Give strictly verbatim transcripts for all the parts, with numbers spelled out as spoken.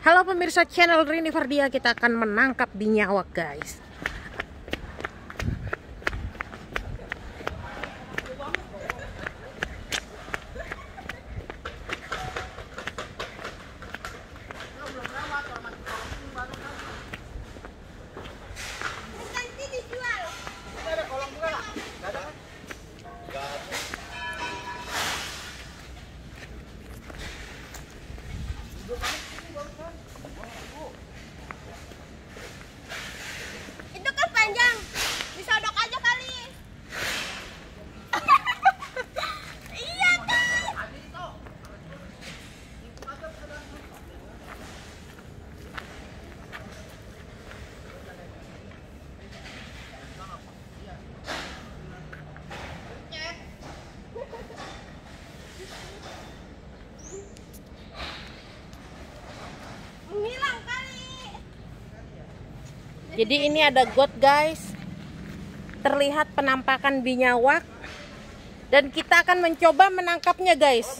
Halo pemirsa channel Rini Fardia, kita akan menangkap binyawak guys. Itu kan panjang, disodok aja kali. Iya kan? Menghilang kali. Jadi ini ada got guys. Terlihat penampakan binyawak. Dan kita akan mencoba menangkapnya guys.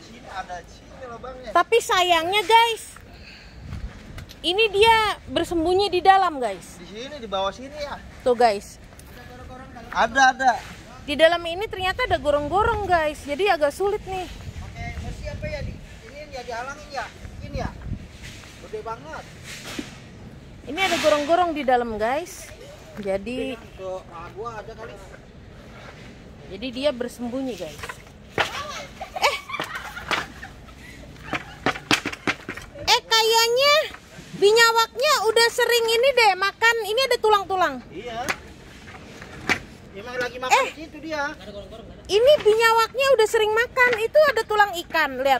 Tapi sayangnya guys, ini dia bersembunyi di dalam guys. Di sini, di bawah sini ya. Tuh guys. Ada, ada. Di dalam ini ternyata ada gorong-gorong guys. Jadi agak sulit nih. Oke, mesti apa ya? Di, ini ya dihalangin ya. Ini ya. Gede banget. Ini ada gorong-gorong di dalam guys. Jadi Tuh, ah, gua ada kali. jadi dia bersembunyi guys. Eh. Eh kayaknya binyawaknya udah sering ini deh makan. Ini ada tulang-tulang. Iya. Emang lagi makan Eh. di situ dia. Ini binyawaknya udah sering makan. Itu ada tulang ikan, lihat.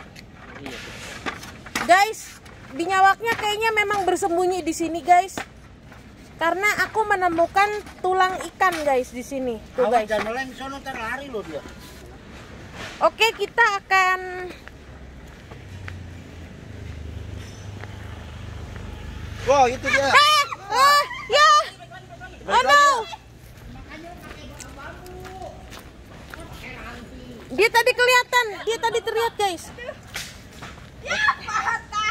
Guys, binyawaknya kayaknya memang bersembunyi di sini, guys. Karena aku menemukan tulang ikan, guys, di sini. Tuh, Awas guys. jangan meleng sono ntar lari loh dia. Oke, kita akan Wah, itu dia. Eh, oh, ya. Oh no. Dia tadi kelihatan, dia tadi terlihat, guys. Ya, patah.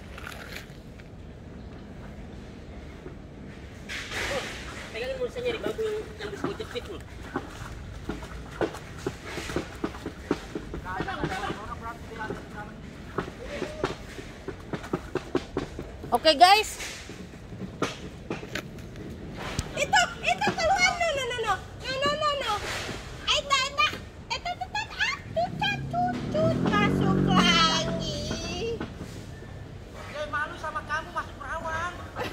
Pegangin mulsanya di bambu yang yang bisa jepit loh. Oke, guys. Itu, itu keluar no no no no no no no no. Eta eta eta eta ah tucat tucut masuk lagi. Dia malu sama kamu masuk perawan.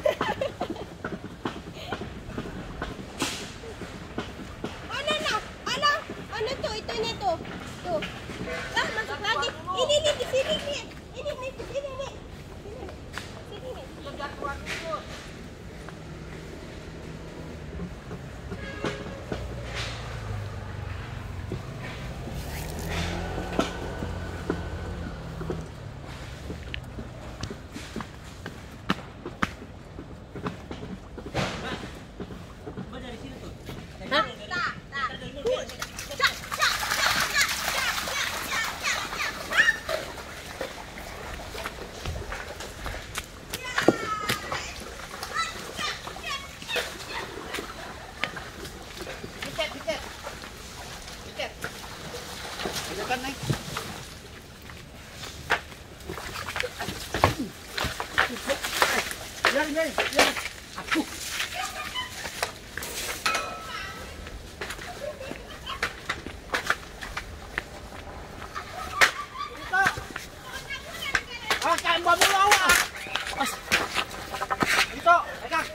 Oh no no, oh no, oh no tuh itunya tuh, tuh. Ah masuk lagi. Ini nih di sini nih, ini nih di sini nih. Sini, sini nih. Jangan keluar dulu. Coba dari sini tuh. Hah? Tak, tak. Cak, cak, cak, cak, cak, cak, cak, cak, cak. Picet, picet. Picet. Ada kan, Neng? Biarin, biarin, biarin. Aku. Itu. Awas, kain bambu lu, awas. Awas. Itu, pegang.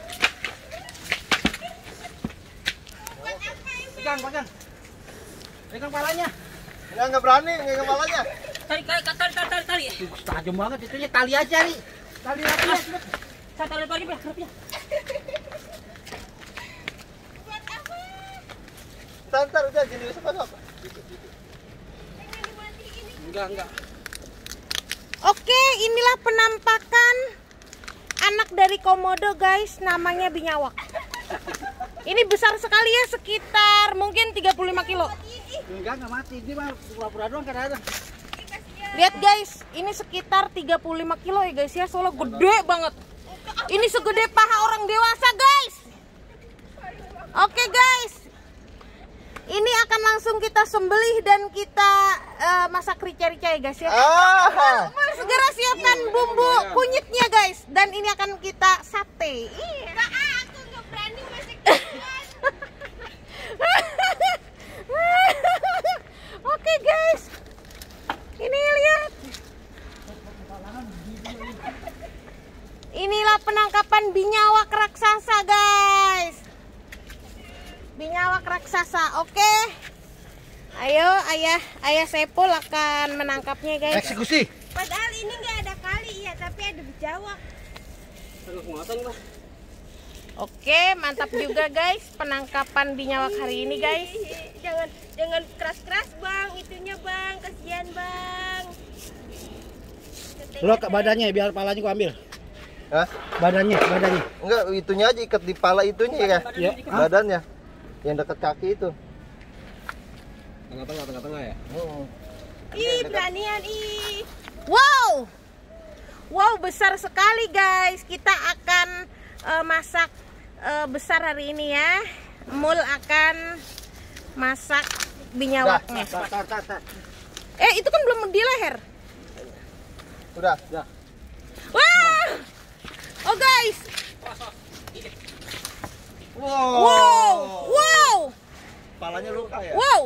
Pegang, pegang. Pegang palanya. Enggak, enggak berani, enggak palanya. Tarik, tarik, tarik, tarik, tarik, tarik. Tajam banget itunya, tali aja nih. Tali lagi ya. Saya tarik lagi, Pak. Kerapnya. Buat apa? Ntar, udah gini bisa apa? Pengen dimatiin ini. Enggak, enggak. Oke, inilah penampakan anak dari komodo, guys. Namanya binyawak. Ini besar sekali ya, sekitar mungkin tiga puluh lima kilo. Enggak, enggak mati. Ini mah pura-pura doang kadang-kadang. Ini kasihan. Lihat guys, ini sekitar tiga puluh lima kilo ya guys ya, soalnya gede banget. Ini segede paha orang dewasa guys. Oke guys, ini akan langsung kita sembelih dan kita uh, masak rica-rica ya guys ya. Ah. Segera siapkan bumbu kunyitnya guys, dan ini akan kita sate. Kak, aku nggak berani masak. Oke guys, ini lihat. Inilah penangkapan binyawak raksasa guys. Binyawak raksasa, oke. Ayo ayah, ayah Sepul akan menangkapnya guys. Eksekusi. Padahal ini nggak ada kali ya, tapi ada bijawak. Oke, mantap juga guys penangkapan binyawak hari ini guys. Jangan jangan keras-keras bang, itunya bang, kasihan bang. Lo ke badannya biar palanya gua ambil. Hah? Badannya, badannya. Enggak, itunya aja ikat di pala itunya ya. Ya. Badannya. Yang dekat kaki itu. Tengah-tengah, tengah-tengah ya. Hmm. Ih, beranian ih. Wow, wow besar sekali guys. Kita akan uh, masak uh, besar hari ini ya. Mul akan masak binyawaknya. Tar, tar, tar, tar. Eh itu kan belum di leher. Udah, udah. Wah, oh guys, Wow. wow, wow, Palanya luka ya. wow.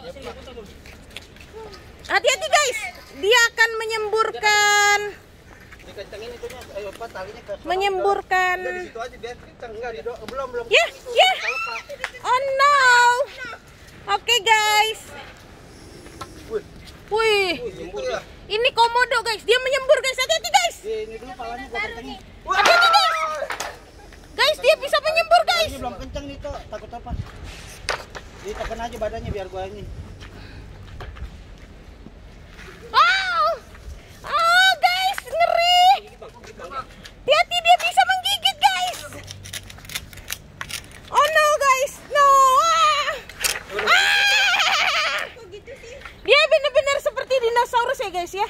Hati-hati guys, dia akan menyemburkan, Dikencengin itunya, ayo apa talinya ke menyemburkan. Udah di situ aja biar kenceng. Enggak di do- belum belum. Ya, ya. Oh no. Oke guys. Wih, Wih, itu ya. ini komodo guys, dia menyembur guys. Hati-hati guys. Ini dulu palanya gua kencengin. Hati-hati guys. Guys, dia bisa menyembur guys. Ini belum kenceng nih tuh, takut apa? Ditekan aja badannya biar gua ini. Wow. Oh guys, ngeri. Hati-hati, dia bisa menggigit guys. Oh no guys, no. Ah. Ah. Kok gitu sih? Dia benar-benar seperti dinosaurus ya guys ya.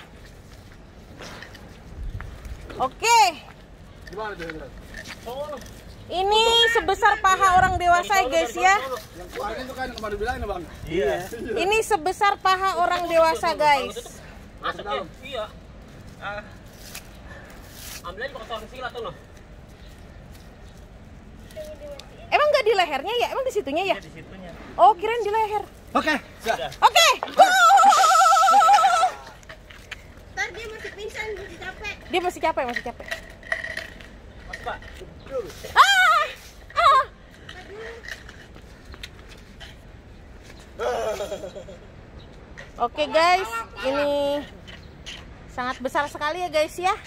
Oke. Gimana dia? Ini sebesar paha orang dewasa ya guys ya. Yang kemarin itu kan kemarin bilangin Bang. Iya. Ini sebesar paha orang dewasa guys. Masuk ya? Iya. Ah. Ambil aja pakai silat tuh loh. Emang nggak di lehernya ya? Emang di situnya ya? Di situnya. Oh, kirain di leher. Oke. Oke. Ntar dia masih pingsan, masih capek. Dia masih capek, masih capek. Mas Pak. Ah! Ah! Oke guys, ini sangat besar sekali ya guys ya.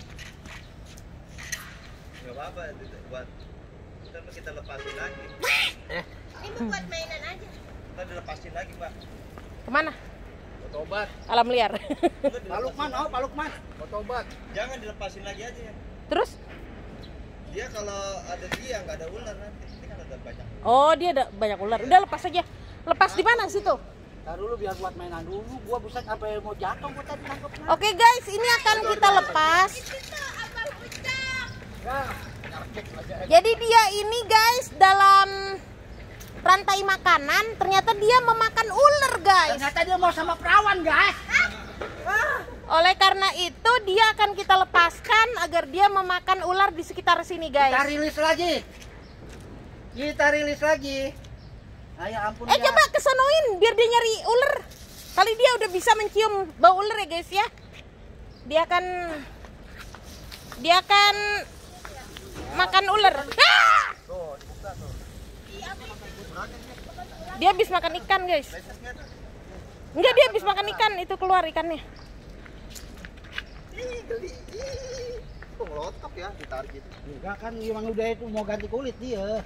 Enggak apa-apa itu buat kita kita lepasin lagi. Ini buat mainan aja. Kita dilepasin lagi, Pak. Kemana? Obat. Alam liar. Pak Lukman, oh Pak Lukman. Obat. Jangan dilepasin lagi aja ya. Terus? Dia kalau ada dia nggak ada ular nanti. Ini kan ada banyak. Oh, dia ada banyak ular. Udah lepas aja. Lepas di mana situ? Tar dulu biar buat mainan dulu. Gua buset sampai mau jatuh gua tadi nangkepnya. Oke guys, ini akan kita lepas. Itu tuh abang ucap. Jadi dia ini guys dalam rantai makanan, ternyata dia memakan ular guys. Ternyata dia mau sama perawan, guys. Oleh karena itu dia akan kita lepaskan agar dia memakan ular di sekitar sini guys. Kita rilis lagi. Kita rilis lagi. Ayo ampun Eh ya. coba kesonoin biar dia nyari ular. Kali dia udah bisa mencium bau ular ya guys ya. Dia akan dia akan makan ular. Ah! Dia habis makan ikan guys. Enggak, dia habis makan ikan, itu keluar ikannya. Ih, geli. Ih. Kok ngelotok ya ditarik gitu. Enggak kan emang udah itu mau ganti kulit dia.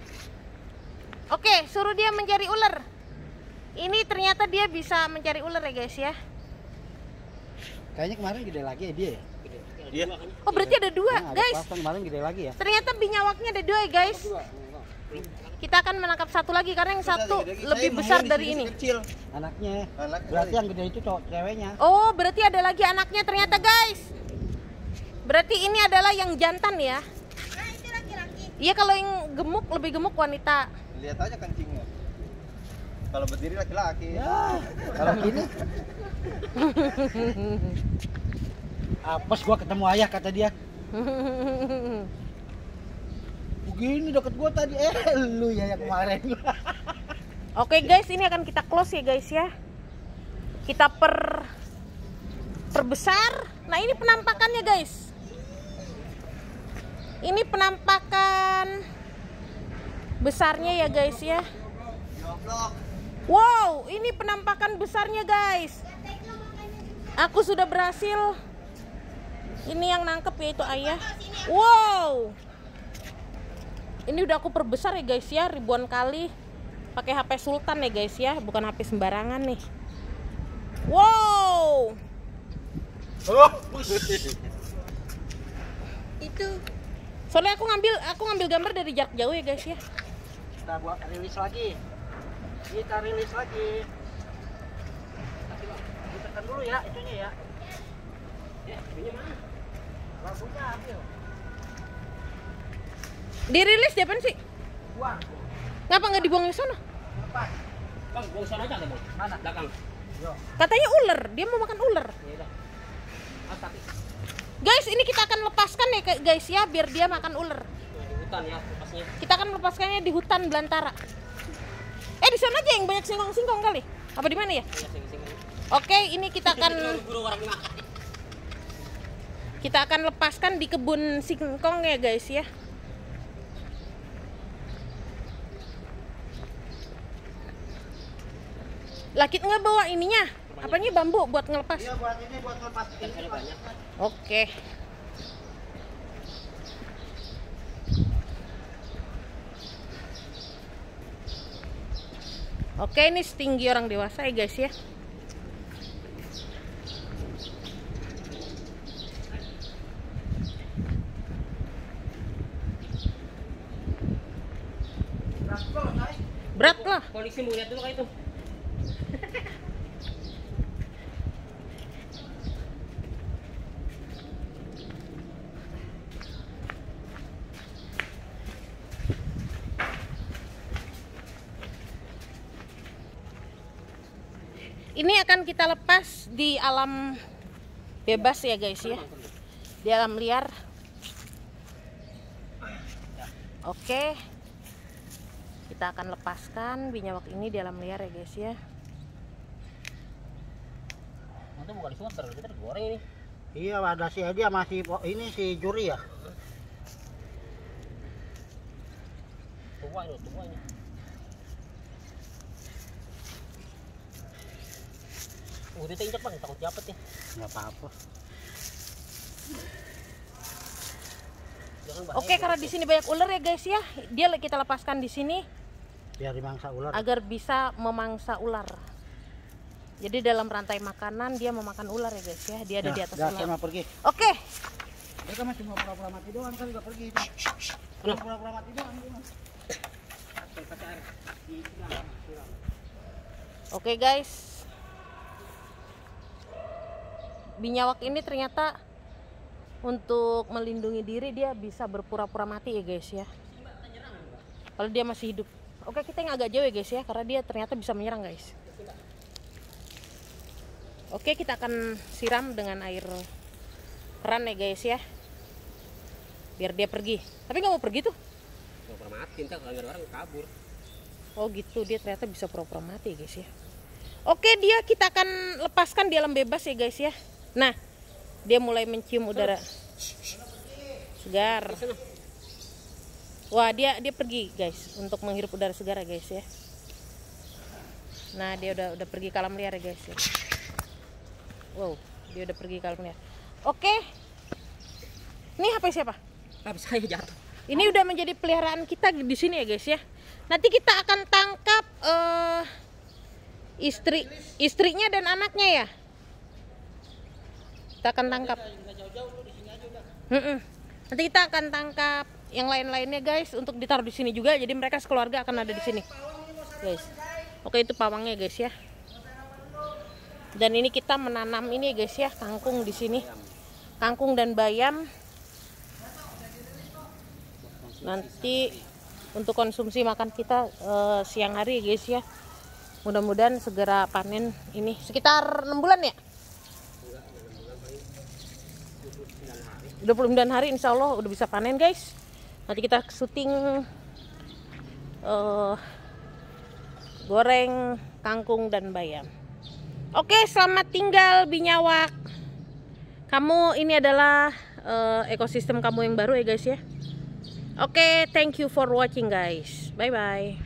Oke, suruh dia mencari ular. Ini ternyata dia bisa mencari ular ya guys ya. Kayaknya kemarin gede lagi ya dia ya. Iya. Oh berarti ada dua Nah, ada guys. pelakon kemarin gede lagi ya. Ternyata binyawaknya ada dua ya guys. kita akan menangkap satu lagi karena yang satu Saya lebih nemuin besar di dari sini ini. Kecil. Anaknya. Anak Berarti yang gede itu cowok ceweknya. Oh, berarti ada lagi anaknya ternyata, guys. Berarti ini adalah yang jantan ya. Nah, itu laki-laki. Iya, kalau yang gemuk lebih gemuk wanita. Lihat aja kencingnya. Kalau berdiri laki-laki. Ya, kalau gini. Apes gua ketemu ayah kata dia. Begini deket gua tadi, eh lu ya yang kemarin. Oke guys, ini akan kita close ya guys ya. Kita per perbesar. Nah, ini penampakannya guys. Ini penampakan besarnya ya guys ya. Wow, ini penampakan besarnya guys. Aku sudah berhasil. Ini yang nangkep yaitu ayah. Wow. Ini udah aku perbesar ya guys ya, ribuan kali. Pakai H P Sultan ya guys ya, bukan H P sembarangan nih. Wow. Oh. Itu. Soalnya aku ngambil aku ngambil gambar dari jarak jauh ya guys ya. Kita buat rilis lagi. Kita rilis lagi. Ditekan dulu ya itunya ya. Ya, ini mana? Lampunya ambil. Dirilis dia apaan sih? Buang. Ngapa nggak dibuang ke sana? Lepas. Bang, buang sana aja bang. Mana? Belakang. Yo. Katanya ular, dia mau makan ular. Ya udah. Ah, tapi Guys, ini kita akan lepaskan ya guys ya, biar dia makan ular. nah, di hutan ya lepasnya. Kita akan melepaskannya di hutan belantara. Eh, di sana aja yang banyak singkong-singkong kali. Apa di mana ya? Ya, sing-sing. Oke, ini kita akan Buru orang makan. kita akan lepaskan di kebun singkong ya guys ya. Lakit nggak bawa ininya? Apanya bambu buat ngelepas? Iya buat ini buat lepas Kan ini. ada banyak. Oke. Oke, ini setinggi orang dewasa ya guys ya. Berat lah. Polisi mau lihat dulu kayak itu. Ini akan kita lepas di alam bebas ya guys ya. Di alam liar. Oke. Kita akan lepaskan binyawak ini di alam liar ya guys ya. Itu bukan disuapter, kita digoreng ini. Iya ada si Edi sama si ini si Juri ya. Tua ini, tua ini. Uh, dia injak bang, takut japet ya. Nggak apa-apa. Jangan bahaya. Oke, karena di sini banyak ular ya guys ya. Dia kita lepaskan di sini Biar dimangsa ular. agar bisa memangsa ular. Jadi dalam rantai makanan dia memakan ular ya guys ya. Dia ada di atas dah, ular. saya mau pergi. Oke. Dia kan cuma pura-pura mati doang kan nggak pergi. Cuma pura-pura mati doang. dia mah. Oke guys. Binyawak ini ternyata untuk melindungi diri dia bisa berpura-pura mati ya guys ya. Kalau dia masih hidup. Oke, kita yang agak jauh ya guys ya, karena dia ternyata bisa menyerang guys. Oke, kita akan siram dengan air keran ya guys ya, biar dia pergi. Tapi nggak mau pergi tuh. Pura-pura mati, entar kalau ada orang kabur. Oh gitu, dia ternyata bisa pura-pura mati guys ya. Oke, dia kita akan lepaskan di alam bebas ya guys ya. Nah, dia mulai mencium udara segar. Wah, dia dia pergi guys untuk menghirup udara segar ya guys ya. Nah, dia udah udah pergi ke alam liar ya guys ya. Wow, dia udah pergi ke alam liar. Oke. Ini H P siapa? Habis saya jatuh. Ini udah menjadi peliharaan kita di sini ya guys ya. Nanti kita akan tangkap uh, istri istrinya dan anaknya ya. Kita akan tangkap. Mm-mm. Nanti kita akan tangkap yang lain-lainnya guys untuk ditaruh di sini juga. Jadi mereka sekeluarga akan ada di sini, guys. Oke, itu pawangnya guys ya. Dan ini kita menanam ini guys ya, kangkung di sini, kangkung dan bayam. Nanti untuk konsumsi makan kita uh, siang hari guys ya. Mudah-mudahan segera panen ini. Sekitar enam bulan ya? dua puluh sembilan hari insya Allah udah bisa panen guys. Nanti kita syuting uh, goreng kangkung dan bayam. Oke, selamat tinggal binyawak. Kamu ini adalah uh, ekosistem kamu yang baru ya guys ya. Oke, thank you for watching guys. Bye bye.